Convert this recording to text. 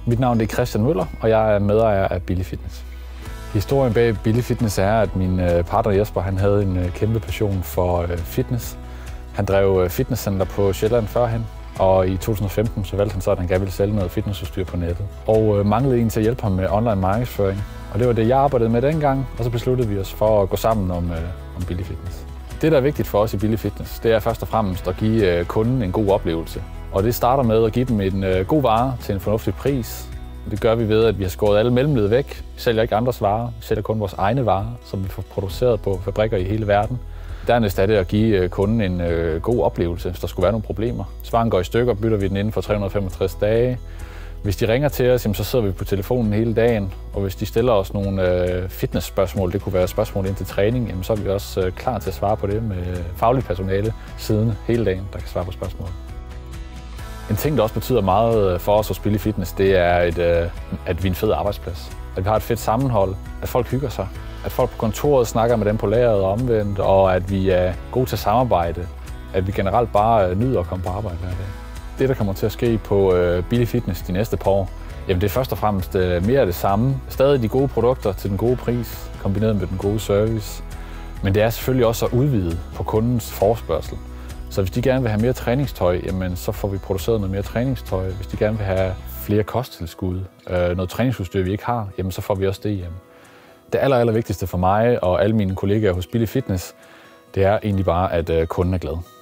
Mit navn er Christian Møller, og jeg er medejer af Billy Fitness. Historien bag Billy Fitness er, at min partner Jesper han havde en kæmpe passion for fitness. Han drev fitnesscenter på Sjælland førhen, og i 2015 så valgte han så, at han gerne ville sælge noget fitnessudstyr på nettet. Og manglede en til at hjælpe ham med online markedsføring. Og det var det, jeg arbejdede med dengang, og så besluttede vi os for at gå sammen om Billy Fitness. Det, der er vigtigt for os i Billy Fitness, det er først og fremmest at give kunden en god oplevelse. Og det starter med at give dem en god vare til en fornuftig pris. Det gør vi ved, at vi har skåret alle mellemled væk. Vi sælger ikke andres varer, vi sælger kun vores egne varer, som vi får produceret på fabrikker i hele verden. Dernæst er det at give kunden en god oplevelse, hvis der skulle være nogle problemer. Hvis varen går i stykker, bytter vi den inden for 365 dage. Hvis de ringer til os, så sidder vi på telefonen hele dagen. Og hvis de stiller os nogle fitnessspørgsmål, det kunne være spørgsmål ind til træning, så er vi også klar til at svare på det med fagligt personale siden hele dagen, der kan svare på spørgsmål. En ting, der også betyder meget for os hos Billy Fitness, det er, at vi er en fed arbejdsplads. At vi har et fedt sammenhold, at folk hygger sig, at folk på kontoret snakker med dem på lageret og omvendt, og at vi er gode til samarbejde, at vi generelt bare nyder at komme på arbejde hver dag. Det, der kommer til at ske på Billy Fitness de næste par år, jamen det er først og fremmest mere af det samme. Stadig de gode produkter til den gode pris, kombineret med den gode service. Men det er selvfølgelig også at udvide på kundens forespørgsel. Så hvis de gerne vil have mere træningstøj, jamen så får vi produceret noget mere træningstøj. Hvis de gerne vil have flere kosttilskud, noget træningsudstyr, vi ikke har, jamen så får vi også det hjem. Det aller vigtigste for mig og alle mine kollegaer hos Billy Fitness, det er egentlig bare, at kunden er glad.